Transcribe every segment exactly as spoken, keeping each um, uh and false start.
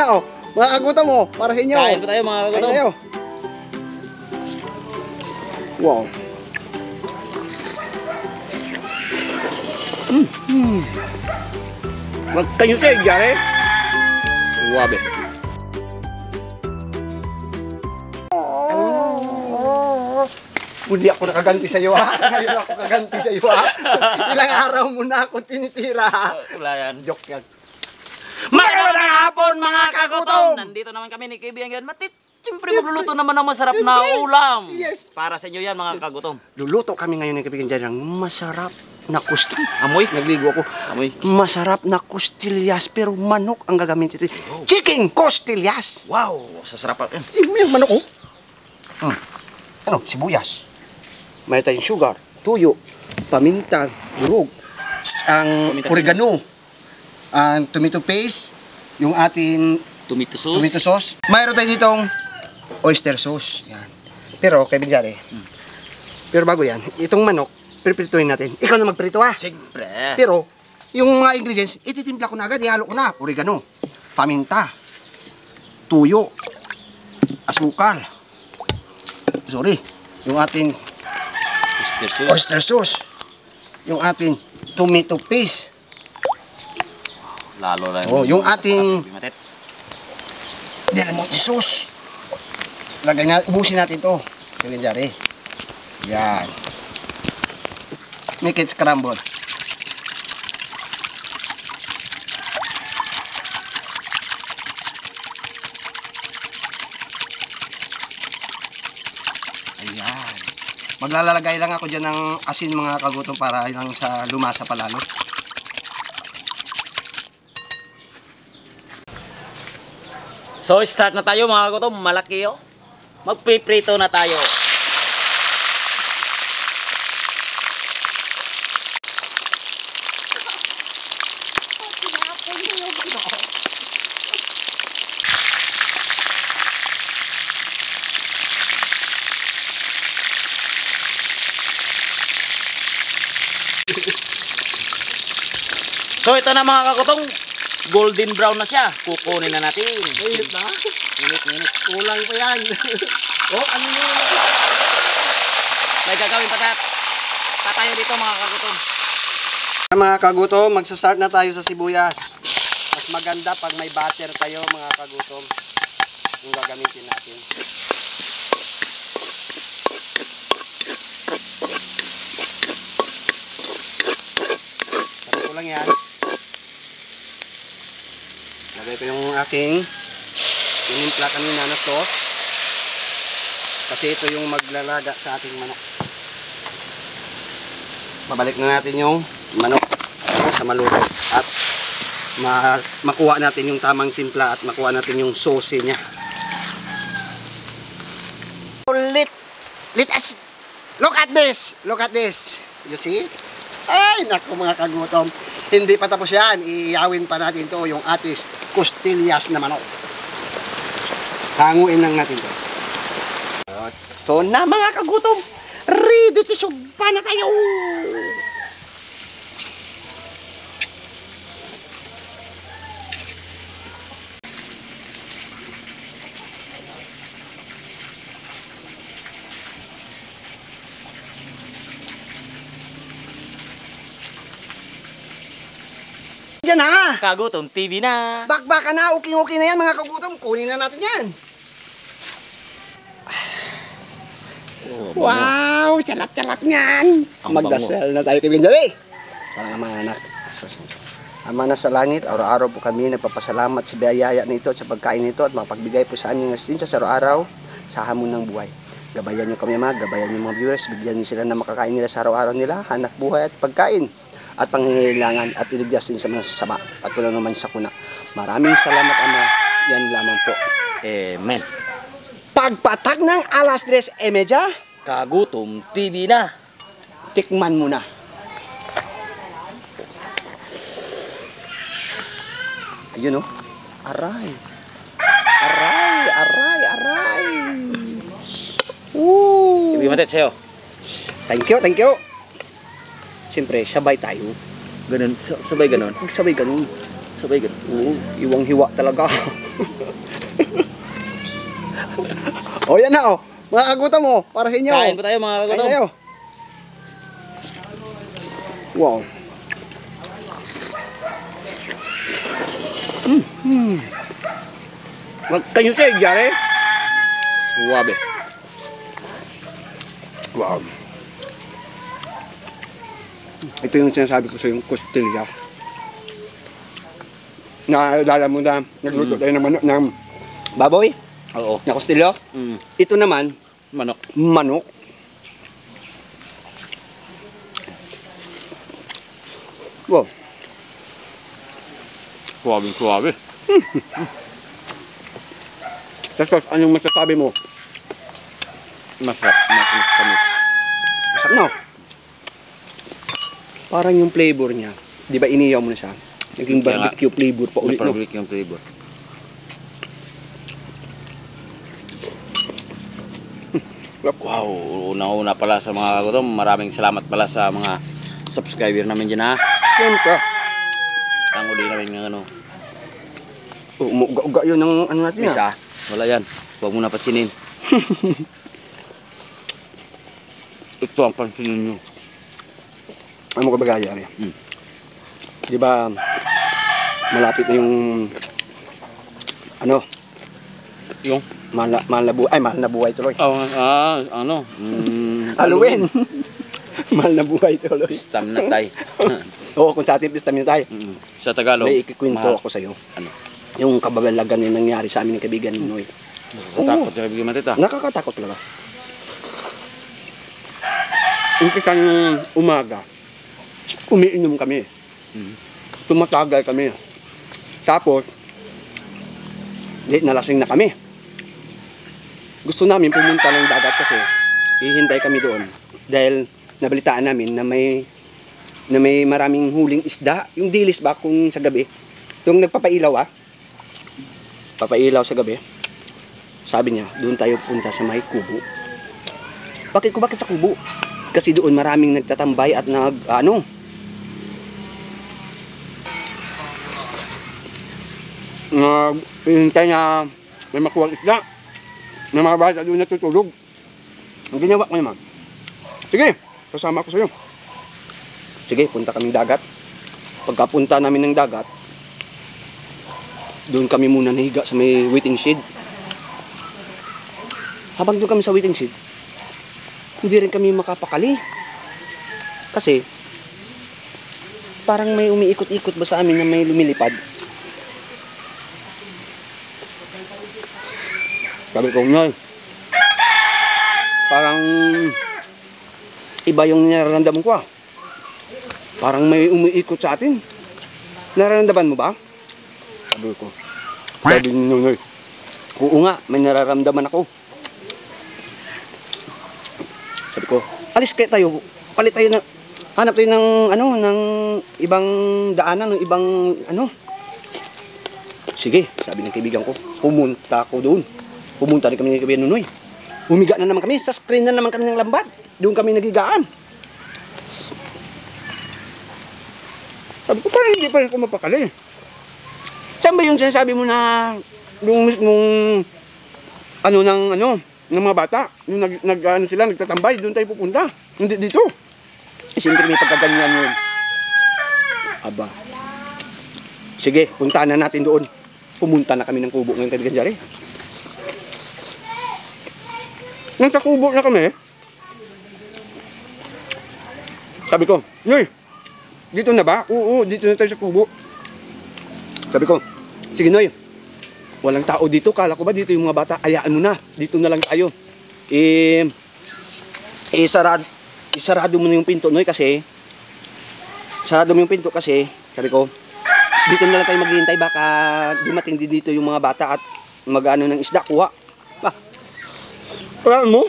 oh. Mga kagutom mo, para sa inyo. Kain po tayo mga kagutom. Kain tayo. Wow. Mm. Mm. Magkanyo tayo, Jare. Suwabe. Hindi ako nakaganti sa iyo, ha? Ngayon ako nakaganti sa iyo, ha? Ilang araw mo na ako tinitira, ha? Wala yan. Joke yan. Magandang hapon mga kagutom! Nandito naman kami ni Kaibigan Matit. Siyempre magluluto naman ng masarap na ulam. Yes. Para sa inyo yan mga kagutom. Luluto kami ngayon ng Kaibigan dyan ng masarap na kustil. Amoy? Nagligo ako. Amoy. Masarap na kustillas, pero manok ang gagamitin ito. Chicken kustillas! Wow, sasarap yan. Yung manok, oh. Hmm. Ano? Sibuyas. May tayong sugar, tuyo, paminta, durog, ang Paminta oregano, ang tomato paste, yung ating Tomato sauce. tomato sauce. Mayroon tayo ditong oyster sauce. Yan. Pero, kay Binjari, hmm. pero bago yan, itong manok, priprituhin natin. Ikaw na magprito, ha? Siyempre. Pero, yung mga ingredients, ititimpla ko na agad, ihalo ko na. Oregano, paminta, tuyo, asukal. Sorry, yung ating Oyster sauce. oyster sauce, yung ating tomato paste, Lalo lang. oh, yung ating Matit. Del Monte sauce. Lagay na, ubusin natin to. Kaya Jare. Yan. Make it scramble. Ayan. Maglalagay lang ako dyan ng asin mga kagutom para lang sa lumasa palalo. So start na tayo mga kagutom. Malaki oh. Magpiprito na tayo. So ito na mga kakutong, golden brown na siya. Kukunin na natin. Init na? Minute, minute. Kulang pa yan. Oh, ano yun? May gagawin pa tat. Tatayo dito mga kakutong. Mga kagutom, magsa-start na tayo sa sibuyas. Mas maganda pag may butter tayo mga kagutom. Yung gagamitin natin. Sabi ko lang yan. Lagay ko yung aking tinimpla kanina na sauce. Kasi ito yung maglalaga sa ating manok. Babalik na natin yung manok sa maluto at ma makuha natin yung tamang timpla at makuha natin yung sauce niya. Let, let us look at this. Look at this. You see? Ay, naku mga kagutom. Hindi pa tapos yan. Iyawin pa natin to yung atis kustillas na manok. Hanguin lang natin to. Ito na mga kagutom. Ready to sugpa na tayo. Yan na! Kagutom T V na. Bakbaka na, okay-okay na yan mga kagutom. Kunin na natin yan. Oh, Wow! Salap-salap niyan! Ang Magdasal na tayo kay Benjari. Sa mga anak. Ama na sa langit, araw-araw po kami nagpapasalamat sa biyaya nito at sa pagkain nito at mapagbigay po sa aming asin sa araw-araw sa hamon ng buhay. Gabayan niyo kami mga, gabayan niyo mga viewers, bigyan niyo sila ng makakain nila sa araw-araw nila, hanap buhay at pagkain at pangangailangan at iligtas din sa mga sasama at wala naman sa kuna. Maraming salamat Ama, yan lamang po. Amen. Pagpatag ng alas tres e media, Kagutom T V na. tikman mo na. Ayun o. Aray. Aray, aray, aray. Woo. T V Matit sa'yo. Thank you, thank you. Siyempre, sabay tayo. Ganun, sabay ganun. Sabay ganun. Sabay ka. Oo, iwang-hiwa talaga. O yan na oh. Mga kagutom mo, para sa inyo. Kain pa tayo mga Kain kagutom. tayo. Wow. Mm. Mm. Can you say, Jare? Suwabe. Wow. Ito yung sinasabi ko sa yung costilla. Naalala mo na, nagluto Mm. tayo ng manok ng baboy, Oo. na costilla. Mm. Ito naman, Manok. manok. Wow. Suwabe, suwabe. Tapos, anong masasabi mo? Masarap. Matamis-tamis. Masarap na. Parang yung flavor niya. Di ba iniyaw mo na siya? Naging Kaya nga, barbecue flavor pa ulit, no? Naparablik yung flavor. Wow, unang-una pala sa mga kagutom. Maraming salamat pala sa mga subscriber namin dyan ha. Siyempre. Ang uli namin ng ano. Uga-uga yun ang ano natin, Isa. ha? Wala yan. Huwag mo na patsinin. Ito ang pansinin nyo. Ano mo ka ba gaya? Hmm. Di ba, malapit na yung, ano, Yung? mahal na, mahal na buhay, ay, mahal na buhay tuloy. Oh, ah, ano? Mm, Halloween! Mahal na buhay tuloy. Pistam na tay. Oo, kung sa ating pista minyo tayo. Mm, Sa Tagalog. May ikikwento mahal. ako sa'yo. Ano? Yung kababalagan yung nangyari sa amin ng kaibigan ni Noy. Natakot yung kaibigan matita. Nakakatakot talaga. Umpisan ng umaga, umiinom kami. Mm. Tumatagal kami. Tapos, late na lasing na kami. Gusto namin pumunta ng dagat kasi hihintay kami doon. Dahil nabalitaan namin na may na may maraming huling isda. Yung dilis ba kung sa gabi. Yung nagpapailaw ah. Papailaw sa gabi. Sabi niya, doon tayo punta sa may kubo. Bakit ko bakit sa kubo? Kasi doon maraming nagtatambay at nag ano. Nag hintay na may makuha isda. Na mga bata doon natutulog. Ang ginawa ko naman. Sige, kasama ko sa iyo. Sige, punta kaming dagat. Pagkapunta namin ng dagat, doon kami muna nahiga sa may waiting shed. Habang doon kami sa waiting shed, hindi rin kami makapakali. Kasi, parang may umiikot-ikot ba sa amin na may lumilipad. Sabi ko, Noy, parang iba yung nararamdaman ko ah. Parang may umiikot sa atin. Nararamdaman mo ba? Sabi ko. Sabi ni Noy, oo nga, may nararamdaman ako. Sabi ko, alis kayo tayo. Palit tayo ng, hanap tayo ng, ano, ng ibang daanan, ng ibang, ano. Sige, sabi ng kaibigan ko, pumunta ako doon. Pumunta rin kami ng kaibigan Noy. Humiga na naman kami, sa screen na naman kami ng lambat. Doon kami nagigaan. Sabi ko, parang hindi pa rin ako mapakali. Saan ba yung sinasabi mo na yung mismong ano ng ano ng mga bata, yung nag, nag ano sila nagtatambay, doon tayo pupunta. Hindi dito. Eh, siyempre may pagkaganyan yun. Aba. Sige, puntaan na natin doon. Pumunta na kami ng kubo ng kaibigan Jare. Nang sa kubo na kami, sabi ko, Noy, dito na ba? Oo, dito na tayo sa kubo. Sabi ko, sige Noy, walang tao dito. Kala ko ba dito yung mga bata? Ayaan mo na. Dito na lang tayo. Eh, eh sarado, isarado mo na yung pinto, Noy, kasi sarado mo yung pinto kasi, sabi ko, dito na lang tayo maghihintay. Baka dumating din dito yung mga bata at mag-ano ng isda, kuha. Ba? Kailangan mo?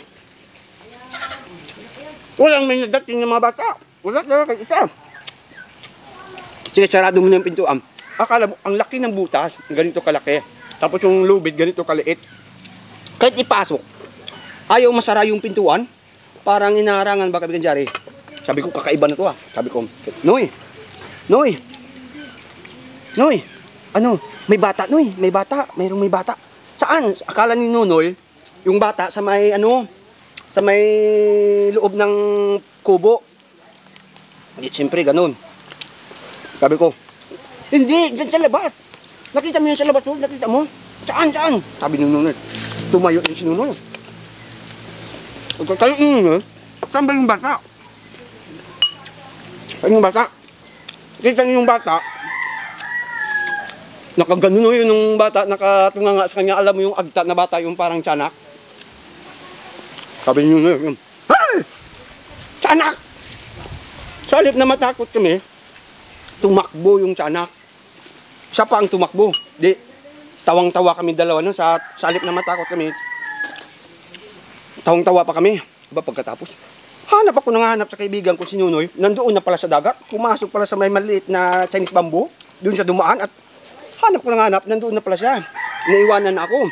Walang may nadating ng mga bata. Wala talaga kay isa. Sige, sarado mo na yung pintuan. Akala mo, ang laki ng butas, ganito kalaki. Tapos yung lubid, ganito kaliit. Kahit ipasok, ayaw masara yung pintuan. Parang inaharangan ba kami Jare? Sabi ko, kakaiba na to ah. Sabi ko, Noy, Noy, Noy, ano, may bata, Noy. May bata. Mayroong may bata. Saan? Akala ni Nonoy, yung bata sa may, ano, sa may loob ng kubo. Di, siyempre, ganun. Sabi ko, hindi, dyan sa labas. Nakita mo yun sa labas, no? Nakita mo? Saan, saan? Sabi ni Nonoy. Tumayo yung si Nonoy. Tayo, mm, saan ba yung bata? Saan yung bata? Kita niyo yung bata. Nakaganon no, yun yung bata, nakatunganga sa kanya. Alam mo yung agta na bata, yung parang tiyanak. Sabi niyo yun, hey! Tiyanak! Sa halip na matakot kami, tumakbo yung tiyanak. Siya pa ang tumakbo. Di, tawang-tawa kami dalawa no, sa, sa halip na matakot kami. Tawang-tawa pa kami. Diba pagkatapos, hanap ako nang hanap sa kaibigan ko si Nunoy. Nandoon na pala sa dagat. Pumasok pala sa may maliit na Chinese bamboo. Doon siya dumaan at hanap ko nang hanap. Nandoon na pala siya. Naiwanan na ako.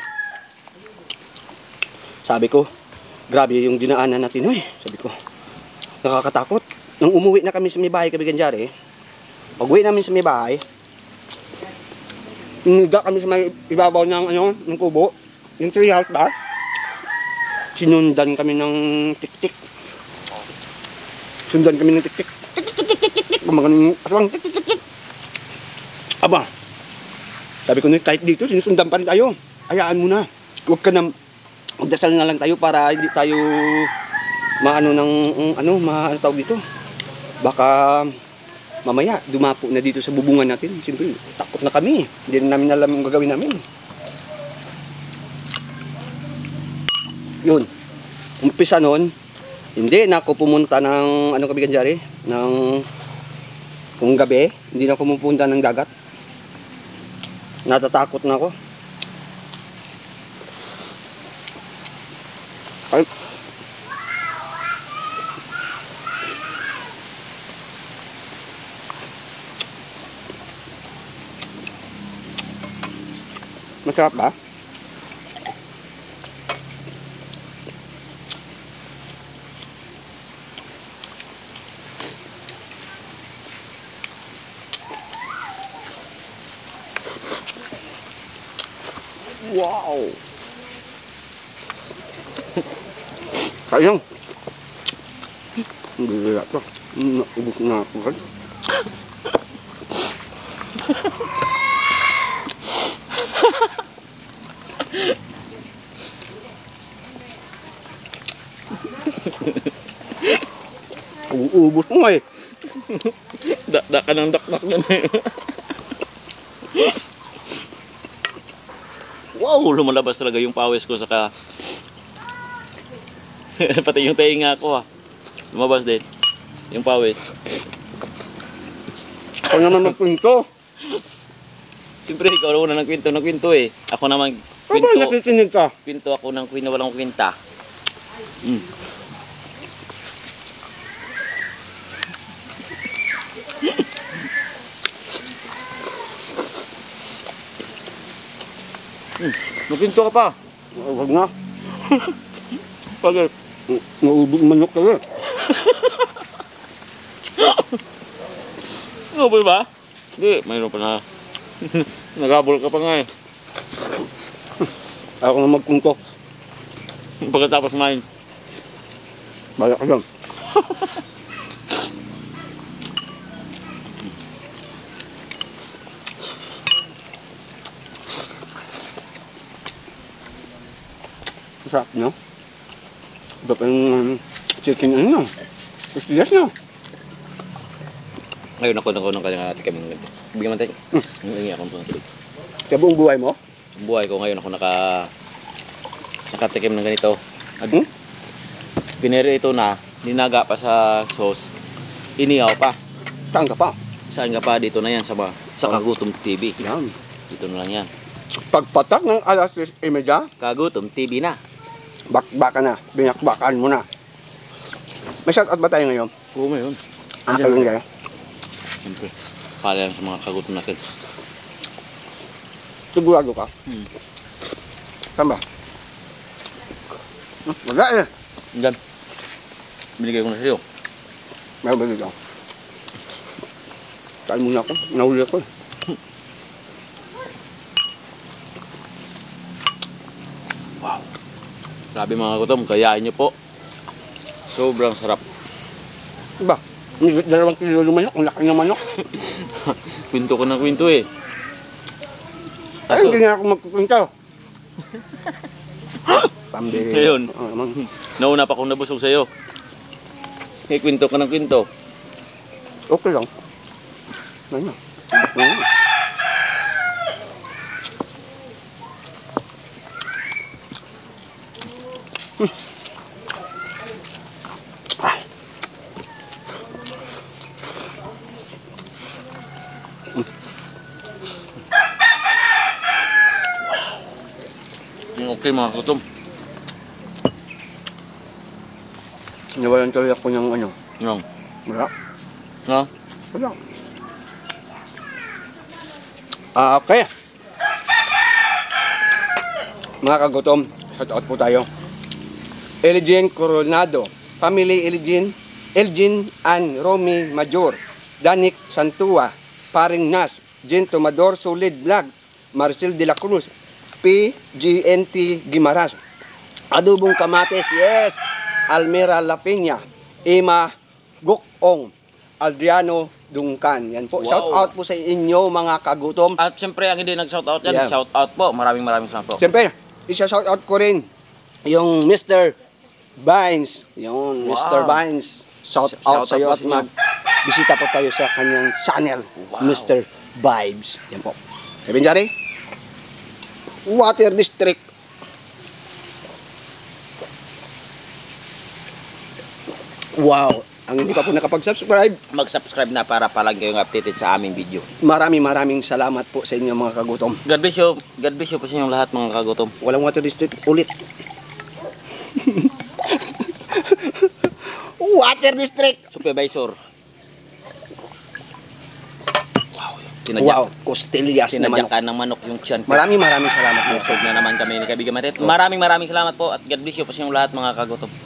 Sabi ko, grabe yung dinaanan natin, Noy. Sabi ko, nakakatakot. Nung umuwi na kami sa may bahay, kaibigan Jare, pag uwi namin sa may bahay, Iniga kami sa may ibabaw ng, ano, ng kubo. Yung tree house ba? Sinundan kami ng tik-tik. Sundan kami ng tik-tik. Tik-tik-tik-tik-tik. Mga aswang tik-tik-tik-tik. Aba, sabi ko, kahit dito, sinusundan pa rin tayo. Hayaan mo na. Huwag ka na, magdasal na lang tayo para hindi tayo maano ng, ano, ma, ano tawag dito. Baka mamaya, dumapo na dito sa bubungan natin. Siyempre, takot na kami. Hindi na namin alam yung gagawin namin. Yun. Umpisa nun, hindi na ako pumunta ng, ano kabigan Jare, ng, kung gabi, hindi na ako pumunta ng dagat. Natatakot na ako. Ay, masarap ba? Wow! Sayang! Hindi kaya ito. Naubos na ako kan. Uubos mo eh. Dakdak ka ng dakdak na eh. Wow, lumalabas talaga yung pawis ko saka pati yung tainga ko ah. Lumabas din yung pawis. Ako naman magpunto. Siyempre ikaw na ng kwento ng kwento eh. Ako naman Ano kwento. nakikinig ka? Kwento ako ng kwento walang kwenta. Mm. Hmm, magkwento ka pa. Huwag na. Pagod. Naubos manok ka eh. Ano ba ba? Hindi, mayroon pa na. Nagabol ka pa nga eh. Ako na magpunto. Pagkatapos main. Bala ka lang. Masarap, no? Sarap yung chicken, ano? Pastillas, no? Ngayon ako nako ng kanyang ate kami. Bigyan man tayo. Yung ingi akong tubig. Sa buong buhay mo? Ang buhay ko ngayon ako naka nakatikim ng ganito. Hmm? Pinere ito na, ninaga pa sa sauce. Inihaw pa. Saan ka pa? Saan ka pa? Dito na yan sa, ba? sa Kagutom T V. Yan. Dito na lang yan. Pagpatak ng alas imedya, Kagutom T V na. bakbaka na. Binakbakan mo na. May shoutout ba tayo ngayon? Oo, ngayon. Ah, kayong gaya. Siyempre. Para yan sa mga kagutom natin. Sigurado ka? Hmm. Saan ba? Hmm, wala eh. Diyan. Binigay ko na sa'yo. May ba dito? Kain muna ako. Nahuli ako eh. Grabe mga kagutom, kayain nyo po. Sobrang sarap. Diba? Hindi dalawang kilo ng manok, ang laki ng manok. Kwento ko ng kwento eh. Ay, hindi nga ako magkukunta. Pambihira. Ngayon, Oh, naman. nauna pa akong nabusog sa'yo. Kaya kwento ko ng kwento. Okay lang. Ano? Ano? Hmm. Ah. Hmm, okay mga kagutom. Nawalan tuloy ako ng ano. Yung, Wala. no? Wala. Ah, okay. Mga kagutom, shout out po tayo. Elgin Coronado, Family Elgin, Elgin and Romy Major, Danik Santua, Paring Nas, Jen Tomador Solid Vlog, Marcel de la Cruz, P G N T Gimaras, Adubong Kamates, yes, Almira La Peña, Emma Gokong, Adriano Dungkan. Yan po. Wow. Shout out po sa inyo mga kagutom. At siyempre, ang hindi nag-shoutout yan, Yeah. shoutout po. Maraming maraming salamat po. Siyempre, isa-shout out ko rin yung mister Vines. Yun, Wow. mister Vines. Shout Shout out out sa iyo po at sa inyo. mag-bisita po tayo sa kanyang channel, Wow. mister Vibes. Yan po. Kevin Jari, Water District. Wow. Ang hindi pa po nakapag-subscribe, Mag-subscribe na para palagi kayong updated sa aming video. maraming maraming salamat po sa inyo mga kagutom. God bless you. God bless you po sa inyong lahat mga kagutom. Walang Water District ulit. Water District. Supervisor. Wow. Sinadya, Wow, Costillas na manok. sinadyakan ng manok yung tiyan ko. Maraming maraming salamat po. Busog na naman kami ni Kaibigan Matit. Maraming maraming salamat po at God bless you po sa inyong lahat mga kagutom.